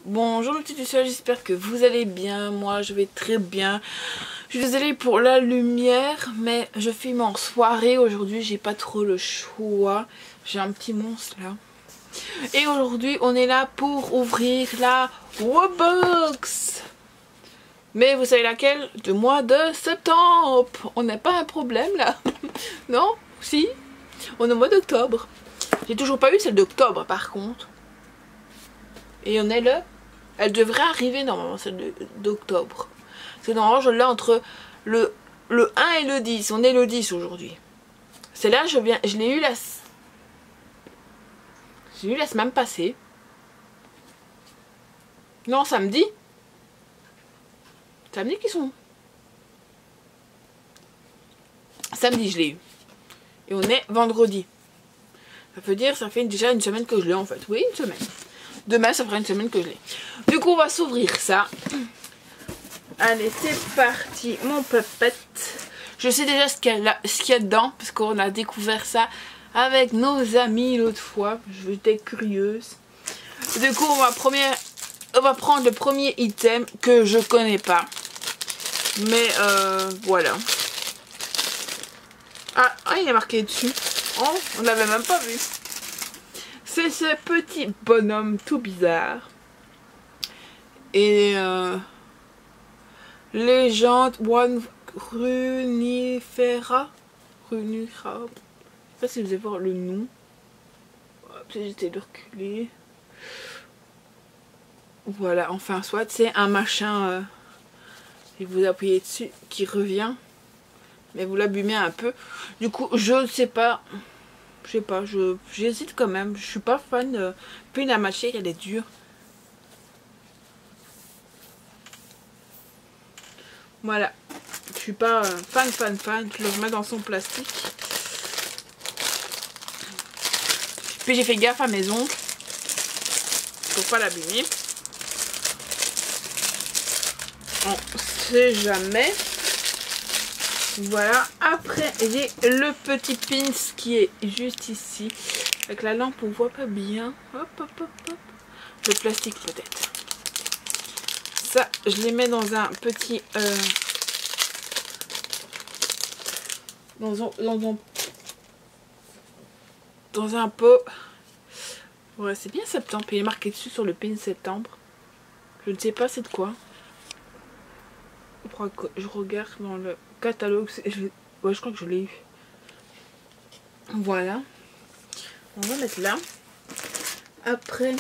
Bonjour mes petits lucioles, j'espère que vous allez bien. Moi je vais très bien. Je suis désolée pour la lumière, mais je filme en soirée aujourd'hui, j'ai pas trop le choix. J'ai un petit monstre là. Et aujourd'hui on est là pour ouvrir la Roblox. Mais vous savez laquelle? Du mois de septembre. On n'a pas un problème là? Non? Si? On est au mois d'octobre. J'ai toujours pas eu celle d'octobre par contre. Et on est le... Elle devrait arriver normalement celle d'octobre. Parce que normalement je l'ai entre le 1 et le 10. On est le 10 aujourd'hui. Celle-là je l'ai eu la semaine passée. Non, samedi. Samedi qu'ils sont. Samedi je l'ai eu. Et on est vendredi. Ça veut dire ça fait déjà une semaine que je l'ai en fait. Oui, une semaine. Demain ça fera une semaine que je l'ai. Du coup on va s'ouvrir ça. Allez c'est parti mon pupette. Je sais déjà ce qu'il y a dedans. Parce qu'on a découvert ça avec nos amis l'autre fois. J'étais curieuse. Du coup on va prendre le premier item que je connais pas. Mais voilà. Ah il est marqué dessus. Oh, on l'avait même pas vu. C'est ce petit bonhomme tout bizarre. Et légende One Runifera. Runifera. Je sais pas si vous allez voir le nom. Peut-être j'étais de reculer. Voilà, enfin soit c'est un machin. Et vous appuyez dessus qui revient. Mais vous l'abîmez un peu. Du coup, je ne sais pas. Je sais pas, j'hésite quand même. Je suis pas fan. Puis la matière, elle est dure. Voilà. Je suis pas fan. Je le remets dans son plastique. Puis j'ai fait gaffe à mes ongles. Pour pas l'abîmer. On sait jamais. Voilà, après j'ai le petit pins qui est juste ici. Avec la lampe on voit pas bien. Hop. Le plastique peut-être. Ça je les mets dans un petit... dans un pot. Ouais c'est bien septembre. Il est marqué dessus sur le pin septembre. Je ne sais pas c'est de quoi. Je regarde dans le catalogue. Ouais, je crois que je l'ai eu. Voilà. On va mettre là. Après,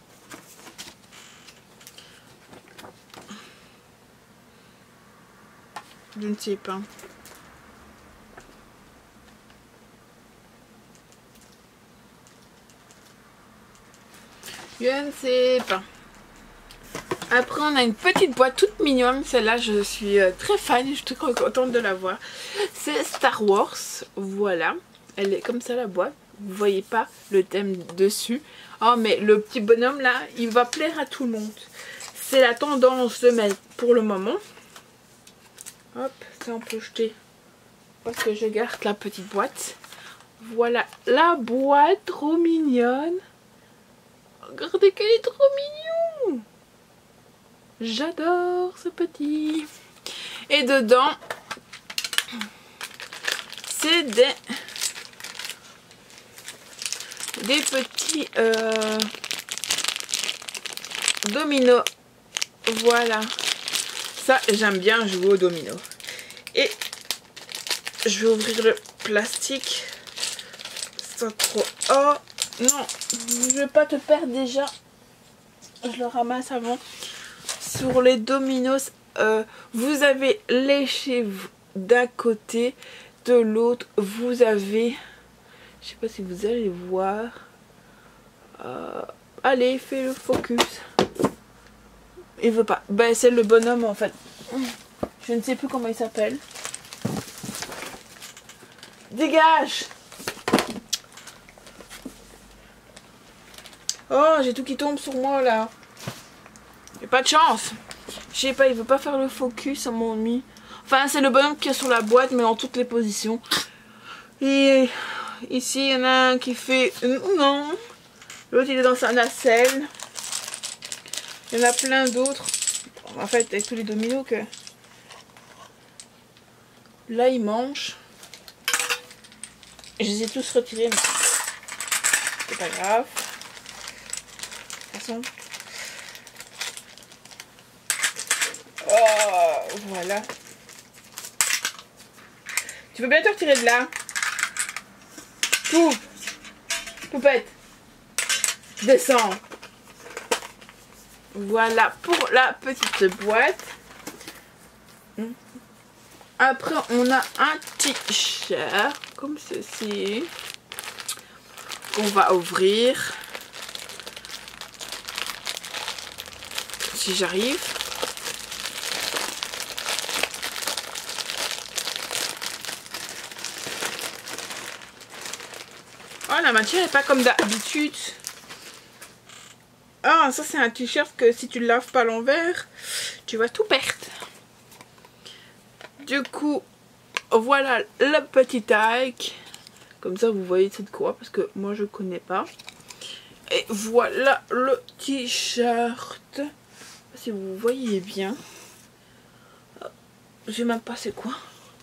je ne sais pas. Je ne sais pas. Après on a une petite boîte toute mignonne, celle-là je suis très fan, je suis très contente de la voir. C'est Star Wars, voilà, elle est comme ça la boîte, vous voyez pas le thème dessus. Oh mais le petit bonhomme là, il va plaire à tout le monde. C'est la tendance de mettre pour le moment. Hop, ça on peut jeter parce que je garde la petite boîte. Voilà la boîte trop mignonne. Regardez qu'elle est trop mignonne. J'adore ce petit. Et dedans, c'est des petits dominos. Voilà. Ça, j'aime bien jouer aux dominos. Et je vais ouvrir le plastique. Sans trop... Oh non, je vais pas te perdre déjà. Je le ramasse avant. Sur les dominos, vous avez les cheveux d'un côté, de l'autre, vous avez, je sais pas si vous allez voir, allez, fais le focus. Il veut pas. Ben, c'est le bonhomme en fait. Je ne sais plus comment il s'appelle. Dégage! Oh, j'ai tout qui tombe sur moi là. J'ai pas de chance. Je sais pas, il veut pas faire le focus à mon ami. Enfin, c'est le bonhomme qui est sur la boîte, mais dans toutes les positions. Et ici, il y en a un qui fait non. L'autre, il est dans sa nacelle. Il y en a plein d'autres. En fait, avec tous les dominos que... Là, ils mangent. Je les ai tous retirés, mais c'est pas grave. De toute façon... Oh, voilà. Tu peux bien te retirer de là. Tout. Poupette. Descends. Voilà pour la petite boîte. Après, on a un t-shirt comme ceci qu'on va ouvrir. Si j'arrive. Oh, la matière n'est pas comme d'habitude. Ah, ça c'est un t-shirt que si tu le laves pas à l'envers, tu vas tout perdre. Du coup, voilà le petit tag. Comme ça, vous voyez c'est de quoi, parce que moi je connais pas. Et voilà le t-shirt. Si vous voyez bien. Je sais même pas c'est quoi.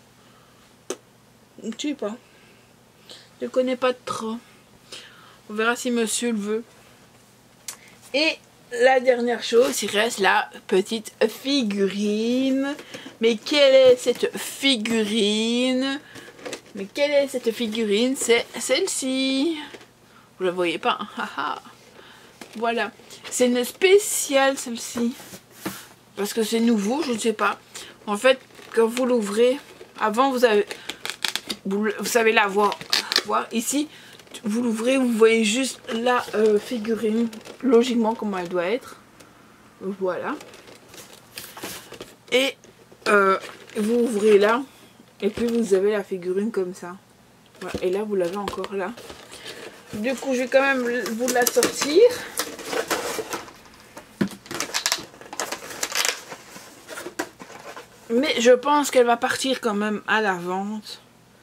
Je sais pas. Je connais pas trop. On verra si monsieur le veut. Et la dernière chose, il reste la petite figurine. Mais quelle est cette figurine? Mais quelle est cette figurine? C'est celle-ci. Vous la voyez pas, hein? Voilà. C'est une spéciale celle-ci. Parce que c'est nouveau, je ne sais pas. En fait, quand vous l'ouvrez, avant vous savez la voir ici. Vous l'ouvrez, vous voyez juste la figurine, logiquement comment elle doit être. Voilà. Et vous ouvrez là, et puis vous avez la figurine comme ça. Voilà. Et là, vous l'avez encore là. Du coup, je vais quand même vous la sortir. Mais je pense qu'elle va partir quand même à la vente.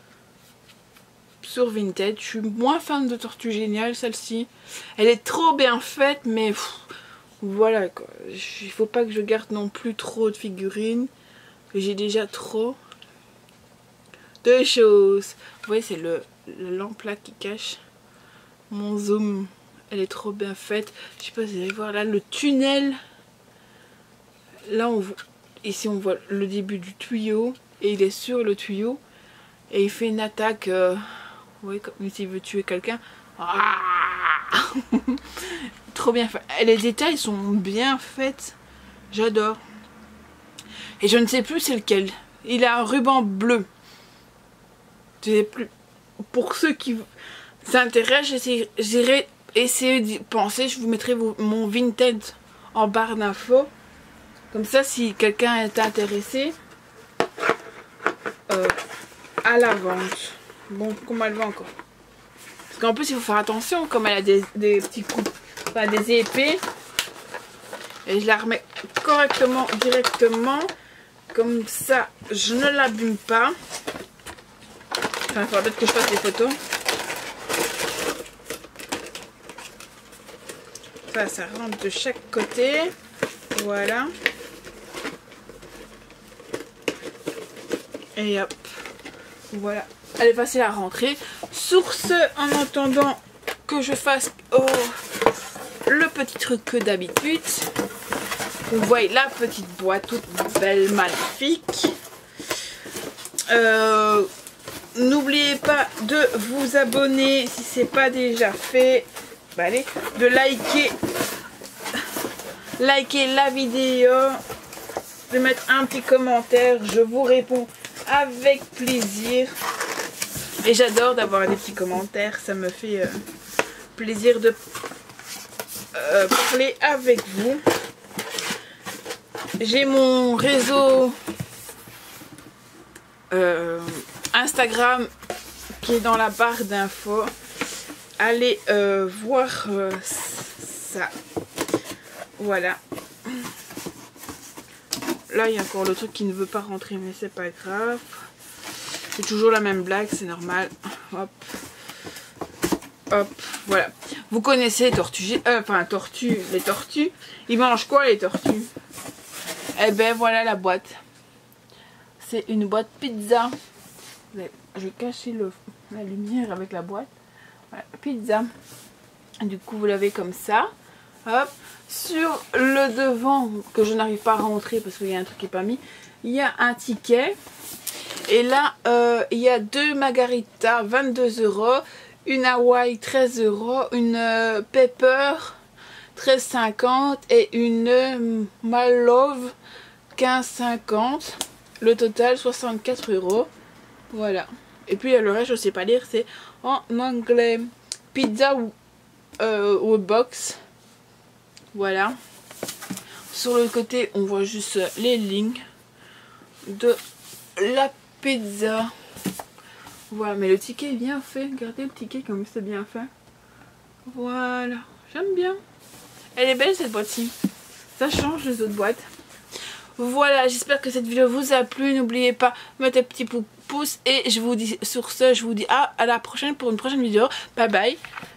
Sur Vinted. Je suis moins fan de Tortue Géniale, celle-ci. Elle est trop bien faite, mais voilà quoi. Il faut pas que je garde non plus trop de figurines. J'ai déjà trop de choses. Vous voyez, c'est le lampe là qui cache mon zoom. Elle est trop bien faite. Je sais pas si vous allez voir là le tunnel. Là on voit, ici on voit le début du tuyau. Et il est sur le tuyau. Et il fait une attaque... oui, comme s'il veut tuer quelqu'un. Ah trop bien fait. Les détails sont bien faits. J'adore. Et je ne sais plus c'est lequel. Il a un ruban bleu. Je ne sais plus. Pour ceux qui s'intéressent, j'irai essayer d'y penser. Je vous mettrai mon Vinted en barre d'infos. Comme ça, si quelqu'un est intéressé à la vente. Bon, comment elle va encore? Parce qu'en plus, il faut faire attention, comme elle a des petits coups, enfin des épées. Et je la remets correctement, directement. Comme ça, je ne l'abîme pas. Enfin, il faudra peut-être que je fasse des photos. Ça rentre de chaque côté. Voilà. Et hop. Voilà. Elle est facile à rentrer. Sur ce, en attendant que je fasse le petit truc que d'habitude, vous voyez la petite boîte toute belle, magnifique. N'oubliez pas de vous abonner si ce n'est pas déjà fait. Bah, allez, de liker la vidéo, de mettre un petit commentaire. Je vous réponds avec plaisir. Et j'adore d'avoir des petits commentaires, ça me fait plaisir de parler avec vous. J'ai mon réseau Instagram qui est dans la barre d'infos. Allez voir ça. Voilà. Là, il y a encore le truc qui ne veut pas rentrer, mais c'est pas grave. C'est toujours la même blague, c'est normal. Hop. Hop. Voilà. Vous connaissez les tortues, les tortues. Ils mangent quoi les tortues? Eh ben voilà la boîte. C'est une boîte pizza. Je vais cacher la lumière avec la boîte. Voilà, pizza. Du coup vous l'avez comme ça. Hop. Sur le devant, que je n'arrive pas à rentrer parce qu'il y a un truc qui n'est pas mis, il y a un ticket. Et là, il y a 2 margaritas, 22 €, une Hawaii, 13 €, une Pepper, 13,50 et une Malove, 15,50. Le total, 64 €. Voilà. Et puis le reste, je ne sais pas lire, c'est en anglais. Pizza ou box. Voilà. Sur le côté, on voit juste les lignes de la pizza. Voilà, mais le ticket est bien fait. Regardez le ticket comme c'est bien fait. Voilà, j'aime bien. Elle est belle cette boîte-ci. Ça change des autres boîtes. Voilà, j'espère que cette vidéo vous a plu. N'oubliez pas de mettre un petit pouce. Et je vous dis sur ce, je vous dis à la prochaine pour une prochaine vidéo. Bye bye.